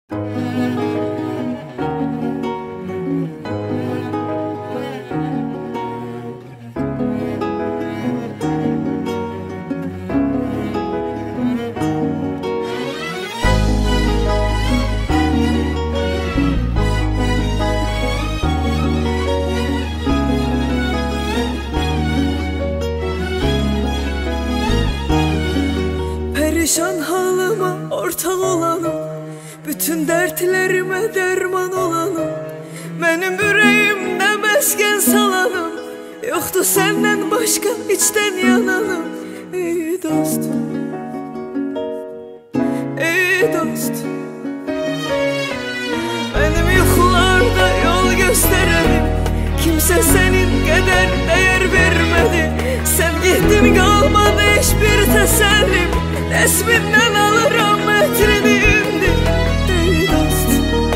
Perişan halıma ortak olanım, bütün dertlerime derman olanım, benim yüreğimde mesken salanım, yoktu senden başka içten yananım. Ey dost, ey dost, benim yuxularda yol gösterenim, kimse senin kadar değer vermedi. Sen gittin, kalmadı hiçbir tesellim, resminden alırım metrini indi. Ey dost,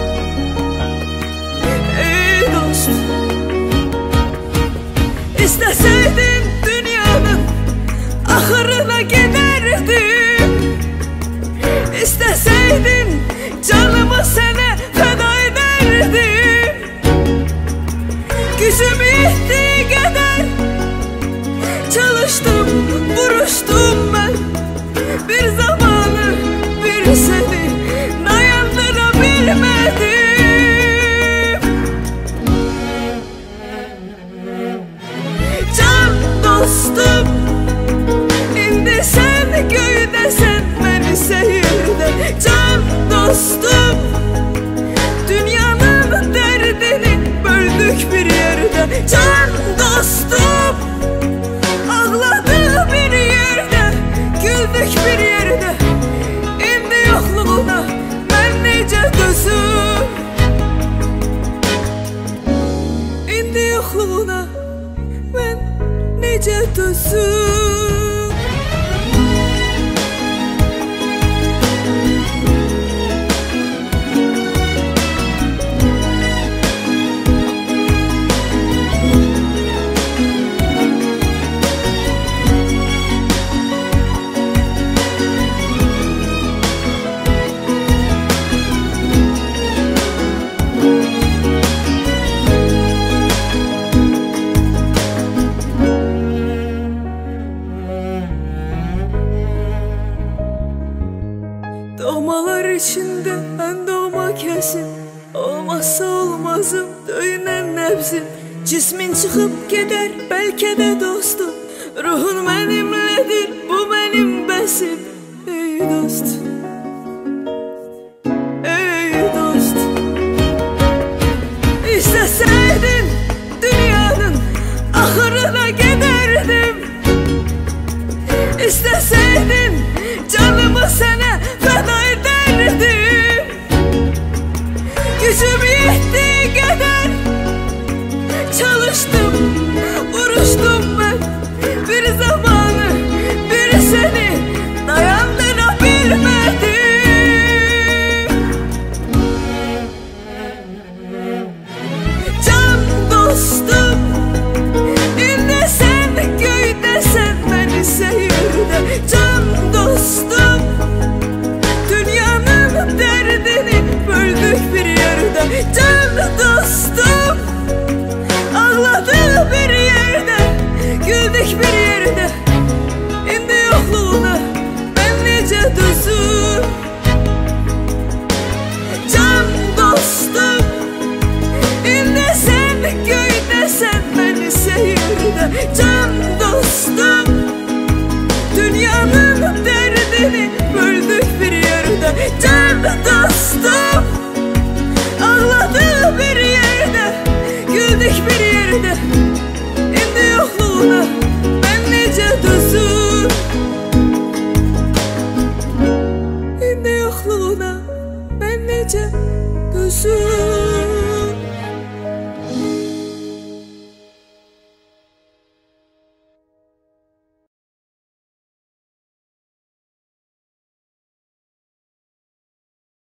ey dost, İsteseydin dünyanın ahırına giderdim, İsteseydin canımı sana feda ederdim. Gücüm yettiği kadar çalıştım, vuruştum ben, bir zamanı bir seni dayandırabilmedim. Can dostum, indi sen göydesen, beni seyirde. Can dostum, dünyanın derdini böldük bir yerde. Can dostum, ağladı bir yerde, güldük bir yerde. İndi yokluğuna ben nece dözüm, İndi yokluğuna ben nece dözüm. Doğmalar içinde ben doğma kesin, olmazsa olmazım döyünen nebzim. Cismin çıkıp gider belki de dostum, ruhun benimledir, bu benim besim. Ey dost,